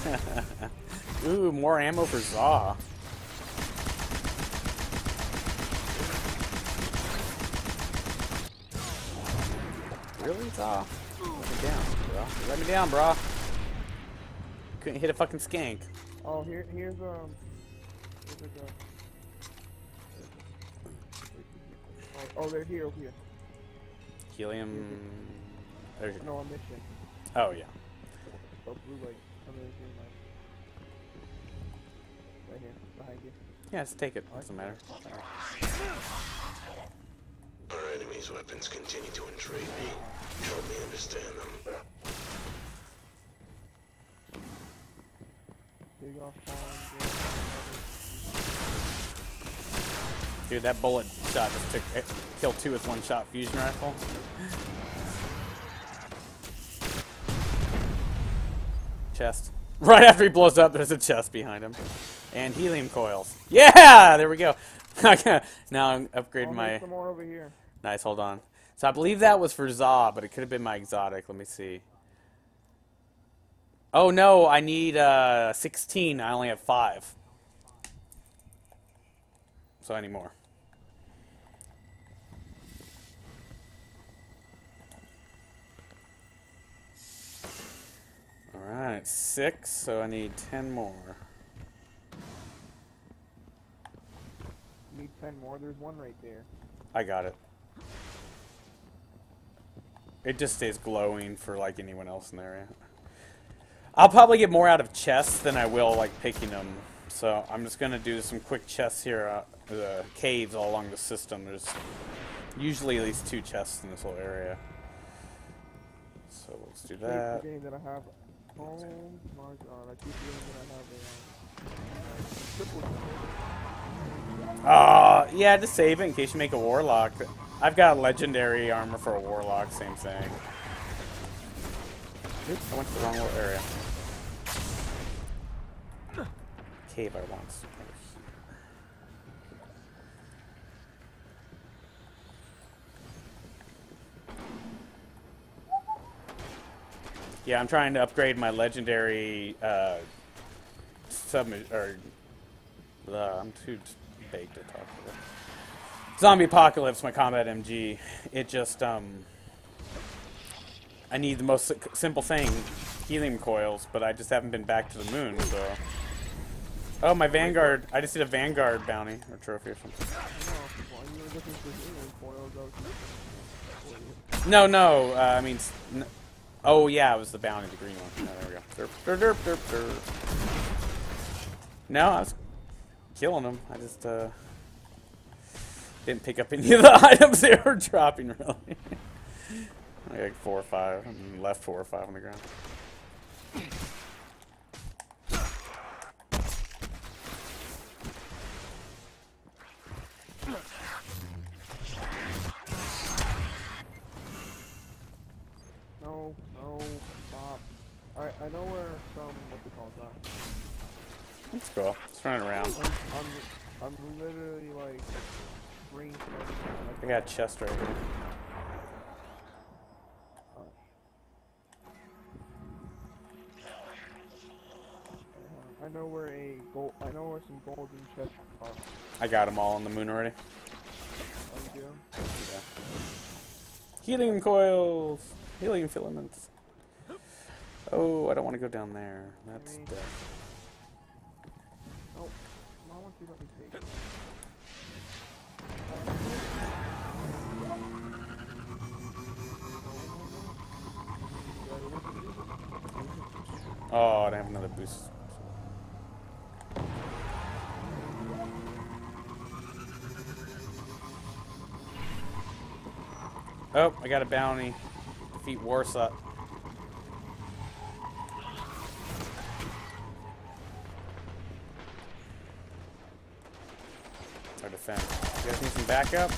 Ooh, more ammo for Zaw. Really, Zaw? Let me down, bro. Let me down, bro. Couldn't hit a fucking skank. Oh, here's a gun. Oh, they're here, over here. Helium. There's your... No, I'm missing. Oh, yeah. Oh, blue light. Under the green light. Right here, behind you. Yeah, just take it. Doesn't matter. Our enemy's weapons continue to intrigue me. Help me understand them. Take off Dude, that bullet shot just took killed 2 with 1 shot fusion rifle. Chest. Right after he blows up, there's a chest behind him. And helium coils. Yeah! There we go. Now I'm upgrading my... some more over here. Nice, hold on. So I believe that was for Zaw, but it could have been my exotic. Let me see. Oh no, I need 16. I only have 5. So I need more. Alright, 6, so I need 10 more. Need 10 more? There's one right there. I got it. It just stays glowing for like anyone else in the area. I'll probably get more out of chests than I will like picking them. So I'm just gonna do some quick chests here. The caves all along the system. There's usually at least 2 chests in this whole area. So let's do that. That I have. Oh my god! I keep feeling that I have a triple. Yeah, just save it in case you make a warlock. I've got legendary armor for a warlock. Same thing. Oops, I went to the wrong little area. Cave I want. Yeah, I'm trying to upgrade my legendary I'm too baked to talk about. Zombie Apocalypse, my combat MG. It just I need the most simple thing, helium coils, but I just haven't been back to the moon, so. Oh, my Vanguard. I just did a Vanguard bounty or trophy or something. No, I mean. Oh, yeah, it was the bounty, the green one. No, there we go. Derp, derp, derp, derp. No, I was killing them. I just, didn't pick up any of the items they were dropping, really. I got 4 or 5. And left 4 or 5 on the ground. No, stop. Alright, I know where some, what's it called, that. Let's go. Let's run it around. I'm literally like green. I got a chest right here. I know where some golden chests are. I got them all on the moon already. Oh, you do? Yeah. Helium coils! Helium filaments. Oh, I don't want to go down there. That's death. Oh, I want you to let me take it. Oh, I don't have another boost. Oh, I got a bounty. Defeat Warsut. Or defend. You guys need some backup?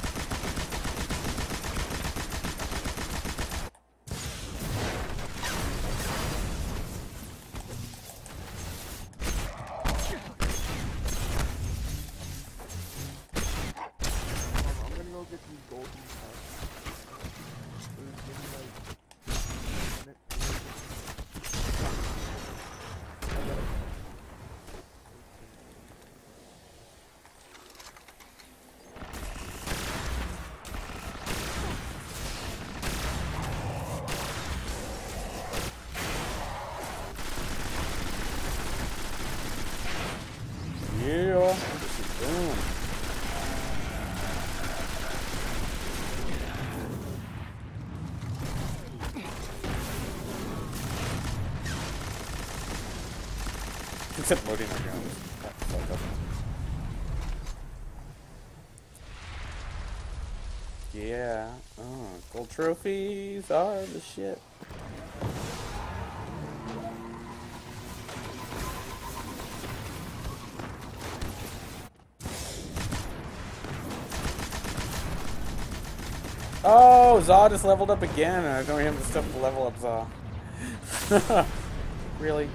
I'm gonna go get these golden chests. Except loading our guns. That's fucked up. Yeah. Oh, gold trophies are the shit. Oh, Zaw just leveled up again, and I don't have the stuff to level up Zaw. Really?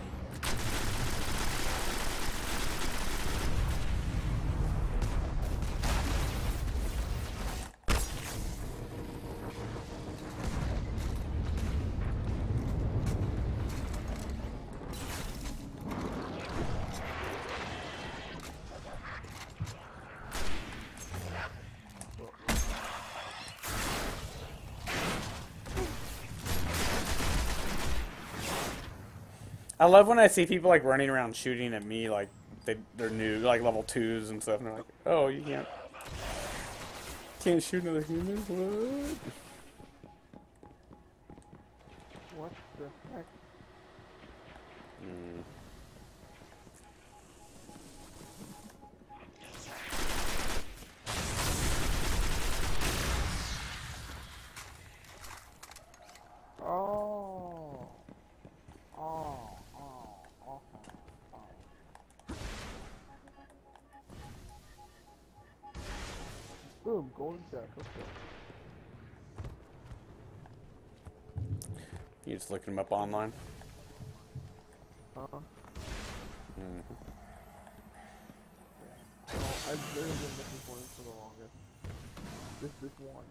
I love when I see people like running around shooting at me like they're new, like level 2s and stuff, and they're like, "Oh, you can't shoot another human? What?" What the heck? Mm. Oh. Boom, golden chest. Okay. You just looking them up online? Uh-huh. Mm. No, I've literally been looking for it for the longest. This one.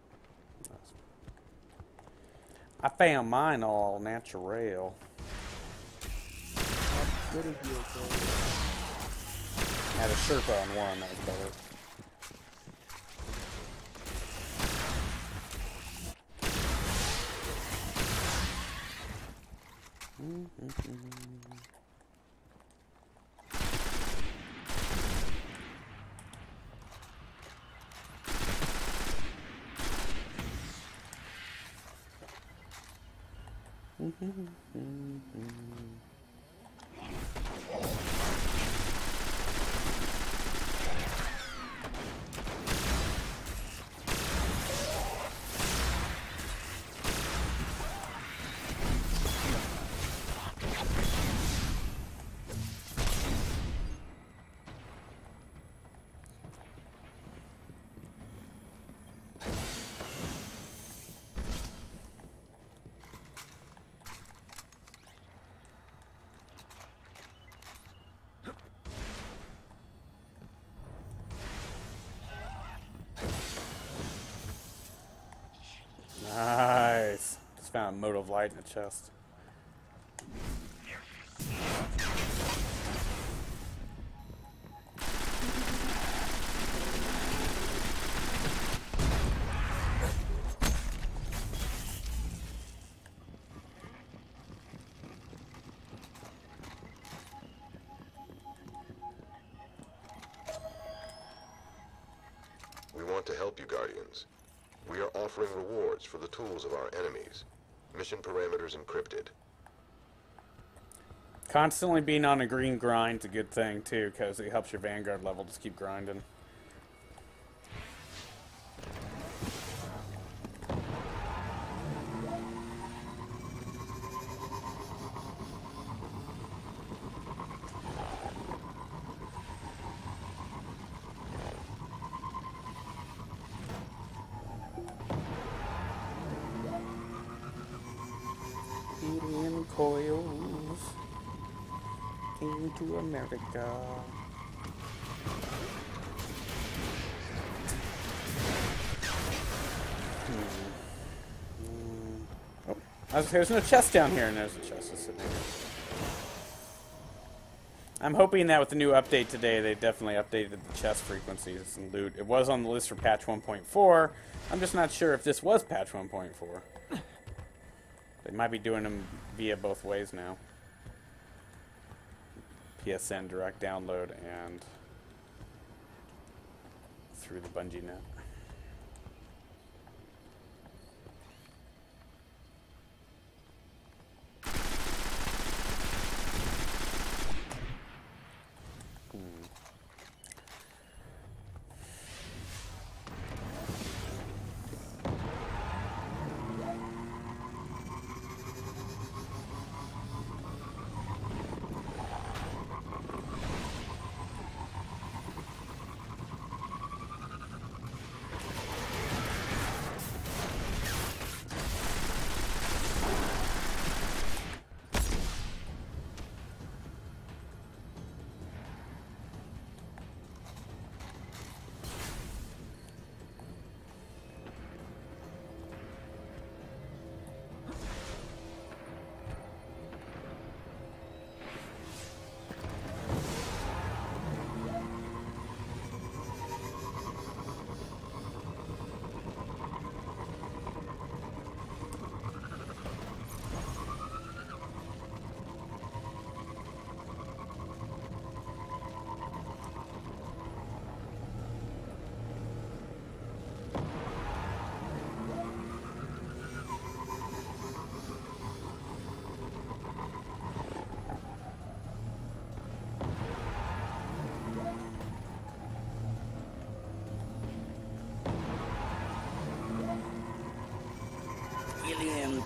I found mine all natural. How good is you, okay? I had a Sherpa on one, that was better. Nice. Just found a mote of light in the chest. We want to help you, Guardians. We are offering rewards for the tools of our enemies. Mission parameters encrypted. Constantly being on a green grind's a good thing, too, because it helps your Vanguard level just keep grinding. Alien coils came to America. Oh, there's no chest down here, and there's a chest just sitting here. I'm hoping that with the new update today, they definitely updated the chest frequencies and loot. It was on the list for patch 1.4. I'm just not sure if this was patch 1.4. They might be doing them via both ways now. PSN direct download and through the Bungie net.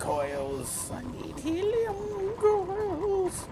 coils. I need helium coils.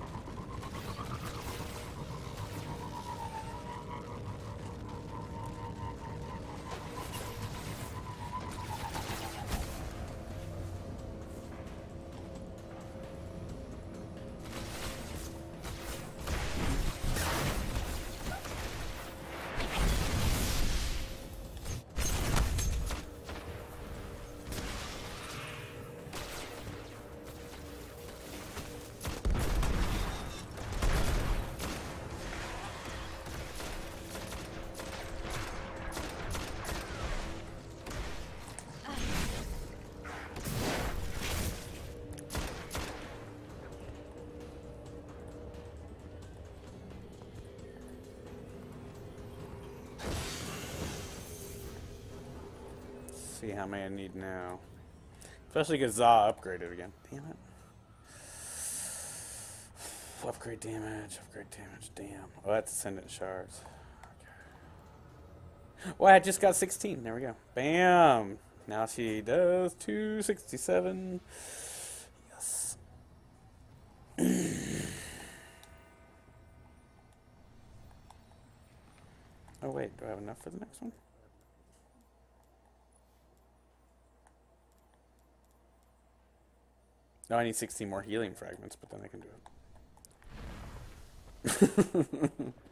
See how many I need now. Especially because Za upgraded again. Damn it. Upgrade damage, damn. Oh, that's Ascendant Shards. Okay. Well, I just got 16. There we go. Bam! Now she does 267. Yes. Oh, wait. Do I have enough for the next one? No, I need 16 more healing fragments, but then I can do it.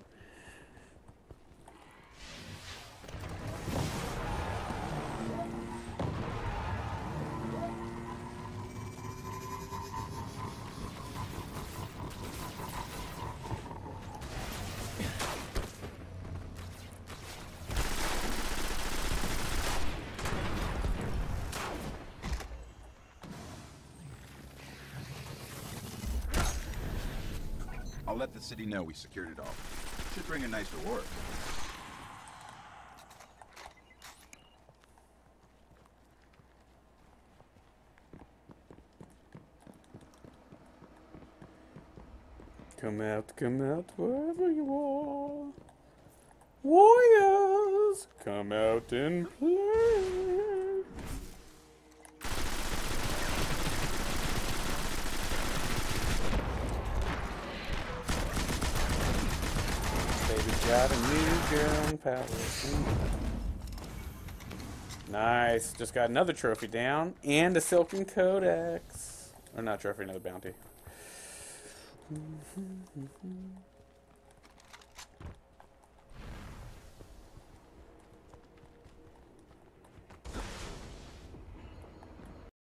I'll let the city know we secured it all. Should bring a nice reward. Come out, wherever you are. Warriors, come out and play. Got a new gunpowder. Nice. Just got another trophy down. And a Silken Codex. Or not trophy, another bounty.